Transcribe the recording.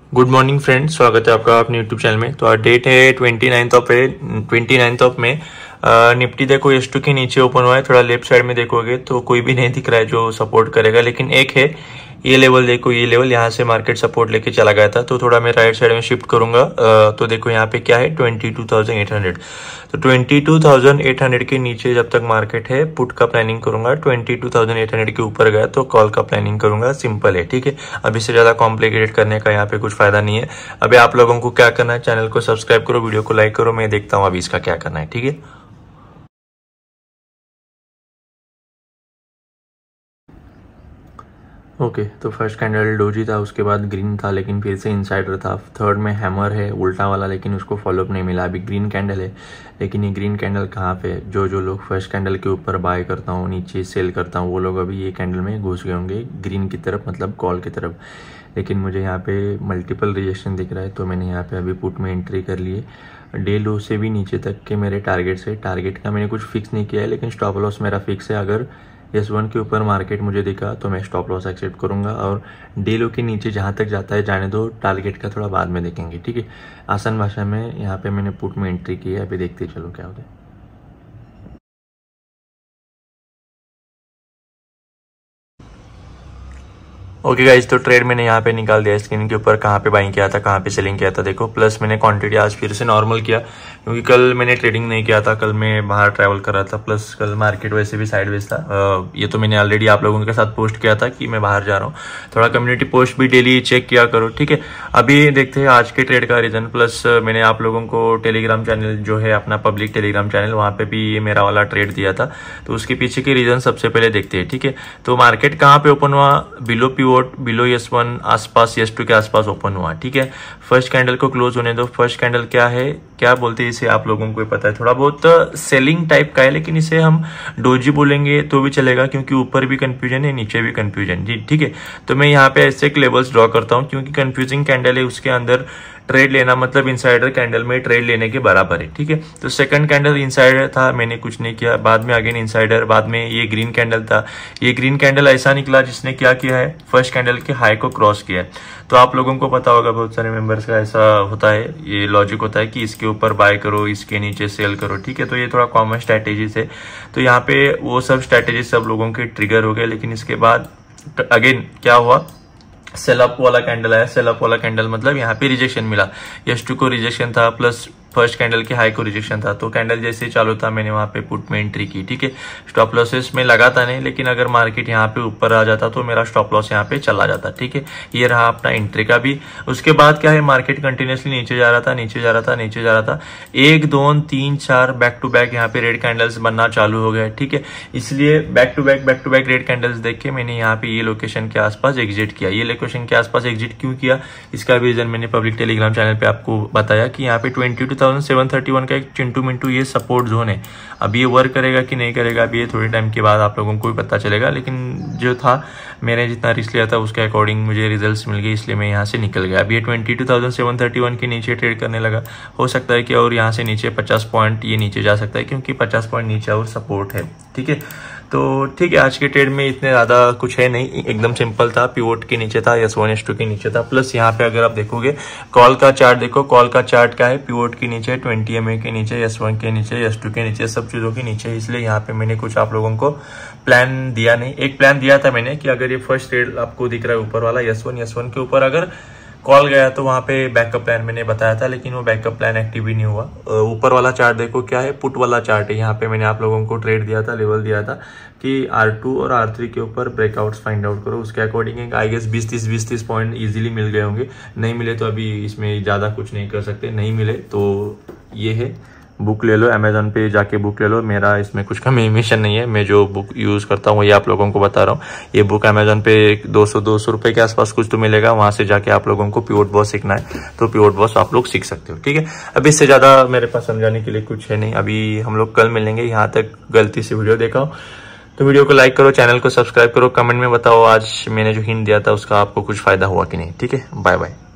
Good morning friends, स्वागत है आपका अपने यूट्यूब चैनल में। तो आज डेट है 29 ऑफ में। निफ्टी देखो S2 के नीचे ओपन हुआ है। थोड़ा लेफ्ट साइड में देखोगे तो कोई भी नहीं दिख रहा है जो सपोर्ट करेगा, लेकिन एक है ये लेवल। देखो ये लेवल, यहाँ से मार्केट सपोर्ट लेके चला गया था। तो थोड़ा मैं राइट साइड में शिफ्ट करूंगा। तो देखो यहाँ पे क्या है 22,800। तो 22,800 के नीचे जब तक मार्केट है पुट का प्लानिंग करूंगा। 22,800 के ऊपर गया तो कॉल का प्लानिंग करूंगा। सिंपल है, ठीक है। अब इससे ज्यादा कॉम्प्लिकेटेड करने का यहाँ पे कुछ फायदा नहीं है। अभी आप लोगों को क्या करना है, चैनल को सब्सक्राइब करो, वीडियो को लाइक करो। मैं देखता हूँ अभी इसका क्या करना है, ठीक है। ओके, तो फर्स्ट कैंडल डोजी था, उसके बाद ग्रीन था लेकिन फिर से इनसाइडर था। थर्ड में हैमर है उल्टा वाला, लेकिन उसको फॉलोअप नहीं मिला। अभी ग्रीन कैंडल है, लेकिन ये ग्रीन कैंडल कहाँ पे है? जो लोग फर्स्ट कैंडल के ऊपर बाय करता हूँ, नीचे सेल करता हूँ, वो लोग अभी ये कैंडल में घुस गए होंगे ग्रीन की तरफ, मतलब कॉल की तरफ। लेकिन मुझे यहाँ पे मल्टीपल रिजेक्शन दिख रहा है, तो मैंने यहाँ पे अभी पुट में एंट्री कर ली है। डे लो से भी नीचे तक के मेरे टारगेट से, टारगेट का मैंने कुछ फिक्स नहीं किया है, लेकिन स्टॉप लॉस मेरा फिक्स है। अगर S1 के ऊपर मार्केट मुझे दिखा तो मैं स्टॉप लॉस एक्सेप्ट करूंगा, और डे लो के नीचे जहां तक जाता है जाने दो, टारगेट का थोड़ा बाद में देखेंगे, ठीक है। आसान भाषा में यहाँ पे मैंने पुट में एंट्री की है। अभी देखते चलो क्या होता है। ओके गाइज, तो ट्रेड मैंने यहाँ पे निकाल दिया स्क्रीन के ऊपर। कहाँ पे बाइंग किया था, कहाँ पे सेलिंग किया था, देखो। प्लस मैंने क्वांटिटी आज फिर से नॉर्मल किया, क्योंकि कल मैंने ट्रेडिंग नहीं किया था। कल मैं बाहर ट्रैवल कर रहा था, प्लस कल मार्केट वैसे भी साइडवेज था। ये तो मैंने ऑलरेडी आप लोगों के साथ पोस्ट किया था कि मैं बाहर जा रहा हूँ। थोड़ा कम्युनिटी पोस्ट भी डेली चेक किया करो, ठीक है। अभी देखते हैं आज के ट्रेड का रीजन। प्लस मैंने आप लोगों को टेलीग्राम चैनल जो है अपना पब्लिक टेलीग्राम चैनल, वहाँ पे भी ये मेरा वाला ट्रेड दिया था। तो उसके पीछे के रीजन सबसे पहले देखते हैं, ठीक है। तो मार्केट कहाँ पे ओपन हुआ? बिलो पिवोट, बिलो S1 आसपास, S2 के आसपास ओपन हुआ, ठीक है। फर्स्ट कैंडल को क्लोज होने दो। फर्स्ट कैंडल क्या है, क्या बोलते हैं इसे, आप लोगों को पता है। थोड़ा बहुत सेलिंग टाइप का है, लेकिन इसे हम डोजी बोलेंगे तो भी चलेगा, क्योंकि ऊपर भी कंफ्यूजन है, नीचे भी कंफ्यूजन, ठीक है। तो मैं यहाँ पे ऐसे लेवल्स ड्रॉ करता हूँ, क्योंकि कंफ्यूजिंग कैंडल है, उसके अंदर ट्रेड लेना मतलब इनसाइडर कैंडल में ट्रेड लेने के बराबर है, ठीक है। तो सेकंड कैंडल इनसाइडर था, मैंने कुछ नहीं किया। बाद में अगेन इनसाइडर, बाद में ये ग्रीन कैंडल था। ये ग्रीन कैंडल ऐसा निकला जिसने क्या किया है, फर्स्ट कैंडल के हाई को क्रॉस किया है। तो आप लोगों को पता होगा, बहुत सारे मेंबर्स का ऐसा होता है, ये लॉजिक होता है कि इसके ऊपर बाय करो, इसके नीचे सेल करो, ठीक है। तो ये थोड़ा कॉमन स्ट्रैटेजीज है। तो यहाँ पे वो सब स्ट्रैटेजी सब लोगों के ट्रिगर हो गए। लेकिन इसके बाद अगेन क्या हुआ, सेल अप वाला कैंडल आया। सेल अप वाला कैंडल मतलब यहाँ पे रिजेक्शन मिला। S2 को रिजेक्शन था, प्लस फर्स्ट कैंडल के हाई को रिजेक्शन था। तो कैंडल जैसे चालू था, मैंने वहां पे पुट में एंट्री की, ठीक है। स्टॉप लॉसेस में लगाता नहीं, लेकिन अगर मार्केट यहाँ पे ऊपर आ जाता तो मेरा स्टॉप लॉस यहाँ पे चला जाता, ठीक है। ये रहा अपना एंट्री का भी। उसके बाद क्या है, मार्केट कंटिन्यूसली नीचे जा रहा था, नीचे जा रहा था, नीचे जा रहा था। 1 2 3 4 बैक टू बैक यहाँ पे रेड कैंडल्स बनना चालू हो गए, ठीक है। इसलिए back to back red candles देख के मैंने यहाँ पे ये लोकेशन के आसपास एग्जिट किया। ये लोकेशन के आसपास एग्जिट क्यों किया, इसका भी रीजन मैंने पब्लिक टेलीग्राम चैनल पे आपको बताया कि यहाँ पे 22,731 का एक चिंटू मिंटू ये सपोर्ट जोन है। अब ये वर्क करेगा कि नहीं करेगा, अभी ये थोड़े टाइम के बाद आप लोगों को भी पता चलेगा। लेकिन जो था, मैंने जितना रिस्क लिया था उसके अकॉर्डिंग मुझे रिजल्ट्स मिल गए, इसलिए मैं यहाँ से निकल गया। अभी ये 22,731 के नीचे ट्रेड करने लगा। हो सकता है कि और यहाँ से नीचे 50 पॉइंट ये नीचे जा सकता है, क्योंकि 50 पॉइंट नीचे और सपोर्ट है, ठीक है। तो ठीक है, आज के ट्रेड में इतने ज्यादा कुछ है नहीं, एकदम सिंपल था। पिवोट के नीचे था, S1 S2 के नीचे था। प्लस यहाँ पे अगर आप देखोगे कॉल का चार्ट, देखो कॉल का चार्ट क्या है, पिवोट के नीचे, 20 MA के नीचे, S1 के नीचे, S2 के नीचे, सब चीजों के नीचे। इसलिए यहाँ पे मैंने कुछ आप लोगों को प्लान दिया नहीं। एक प्लान दिया था मैंने कि अगर ये फर्स्ट ट्रेड आपको दिख रहा है ऊपर वाला S1 के ऊपर अगर कॉल गया तो वहां पे बैकअप प्लान मैंने बताया था, लेकिन वो बैकअप प्लान एक्टिव ही नहीं हुआ। ऊपर वाला चार्ट देखो क्या है, पुट वाला चार्ट है। यहाँ पे मैंने आप लोगों को ट्रेड दिया था, लेवल दिया था कि R2 और R3 के ऊपर ब्रेकआउट्स फाइंड आउट करो। उसके according I guess 20-30 point easily मिल गए होंगे। नहीं मिले तो अभी इसमें ज्यादा कुछ नहीं कर सकते। नहीं मिले तो ये है, बुक ले लो, अमेजोन पे जाके बुक ले लो। मेरा इसमें कुछ कमीशन नहीं है, मैं जो बुक यूज करता हूँ ये आप लोगों को बता रहा हूँ। ये बुक अमेजोन पे 200 रुपए के आसपास कुछ तो मिलेगा। वहां से जाके आप लोगों को पिवोट बॉस सीखना है तो पिवोट बॉस आप लोग सीख सकते हो, ठीक है। अभी इससे ज्यादा मेरे पास समझाने के लिए कुछ है नहीं। अभी हम लोग कल मिलेंगे। यहाँ तक गलती से वीडियो देखा हो तो वीडियो को लाइक करो, चैनल को सब्सक्राइब करो, कमेंट में बताओ आज मैंने जो हिंट दिया था उसका आपको कुछ फायदा हुआ कि नहीं, ठीक है। Bye bye.